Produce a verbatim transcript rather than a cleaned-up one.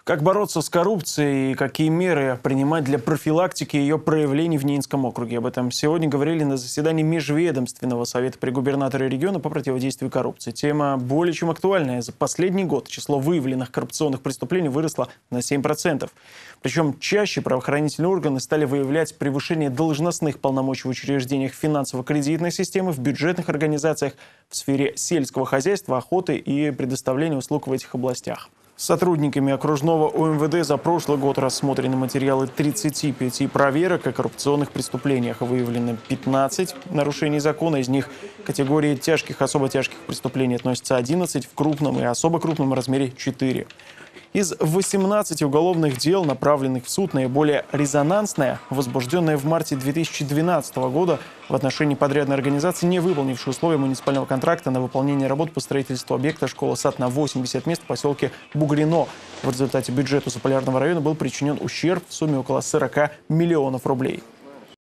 Как бороться с коррупцией и какие меры принимать для профилактики ее проявлений в Ненецком округе? Об этом сегодня говорили на заседании Межведомственного совета при губернаторе региона по противодействию коррупции. Тема более чем актуальная. За последний год число выявленных коррупционных преступлений выросло на семь процентов. Причем чаще правоохранительные органы стали выявлять превышение должностных полномочий в учреждениях финансово-кредитной системы, в бюджетных организациях, в сфере сельского хозяйства, охоты и предоставления услуг в этих областях. Сотрудниками окружного ОМВД за прошлый год рассмотрены материалы тридцати пяти проверок о коррупционных преступлениях. Выявлено пятнадцать нарушений закона. Из них к категории тяжких, особо тяжких преступлений относятся одиннадцать, в крупном и особо крупном размере четыре. Из восемнадцати уголовных дел, направленных в суд, наиболее резонансное, возбужденное в марте две тысячи двенадцатого года в отношении подрядной организации, не выполнившей условия муниципального контракта на выполнение работ по строительству объекта школа-сад на восемьдесят мест в поселке Бугрино. В результате бюджету Заполярного района был причинен ущерб в сумме около сорока миллионов рублей.